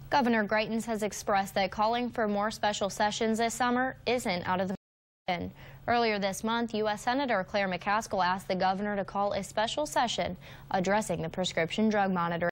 Governor Greitens has expressed that calling for more special sessions this summer isn't out of the question. Earlier this month, U.S. Senator McCaskill asked the governor to call a special session addressing the prescription drug monitoring.